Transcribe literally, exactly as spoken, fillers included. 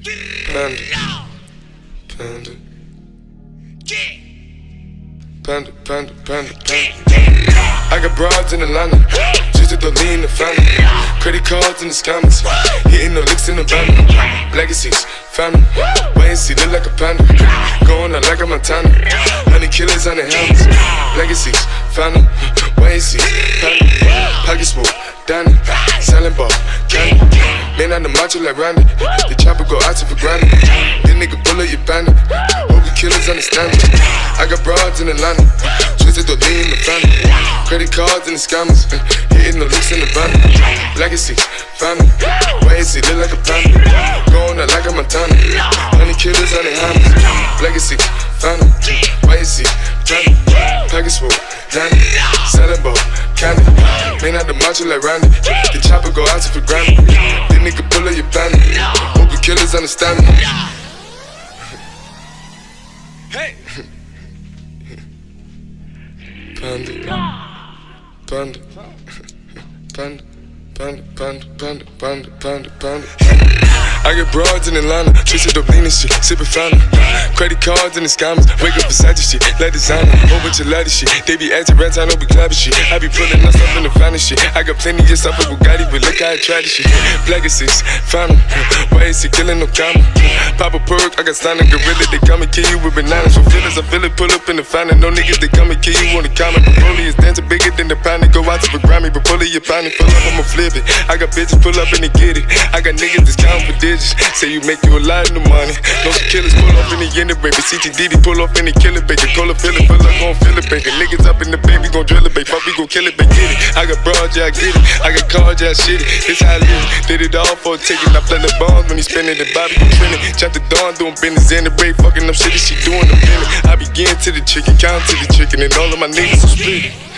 Panda, panda, panda, panda, panda, panda. I got broads in Atlanta, just to lean the family. Credit cards in the scammers, hitting the licks in the van. Legacies, family, wait and see, look like a panda. Going out like a Montana, honey killers on the helmets. Legacies, family, wait and see, family. Pocket smooth, Danny, selling ball, candy. Man on the macho like Randy, the chopper go out to for granted. This nigga bullet, you bandit. Hope the killers understand me. I got broads in Atlanta, twisted to lean the family. Credit cards and the scammers, hitting the licks in the van. Legacy, family, wait and see, look like a panda. Going out like a Montana, honey killers on the hammers. Legacy, family, wait and see, family. Package full, Danny, selling ball, candy. Man out the macho like Randy, the chopper go out to for granted. This nigga pull up your bandit, hope the killers understand me. Hey! Panda, panda, panda, panda, panda, panda, panda, panda, panda. I get broads in Atlanta, twisted up lean and shit, sippin' fountain. Credit cards and the scammers, wake up beside your shit, let designer, whole bunch of ladder shit. They be acting rats, I know we clapping shit. I be pulling us up in the finest shit. I got plenty of stuff with Bugatti, but look how I try this shit. Legacies, fountain, why is he killing no comma? Pop a perk, I got signed a gorilla, they come and kill you with bananas. For feelings, I feel it, pull up in the fountain. No niggas, they come and kill you on the comment. Broly is dancing bigger than the pound. Go out to the Grammy, but pull it, your pound, pull up, I'ma flip it. I got bitches, pull up and they get it. I got niggas that's counting for digits. Say you make you a lot of money. No some killers pull off in the end of baby. C T D D pull off in the killer baby. Call it, feel it, feel like gon' feel it, baby. Niggas up in the baby, gon' drill it, baby. Fuck, we gon' kill it, baby. Get it. I got broads, yeah, I get it. I got cards, yeah, I shit it. This how I live. Did it all for a ticket. I play the bombs when he spinning the Bobby, he trending. Chop the dawn, doing business in the break. Fucking up shit, she doing the minute. I begin to the chicken, count to the chicken, and all of my niggas are split.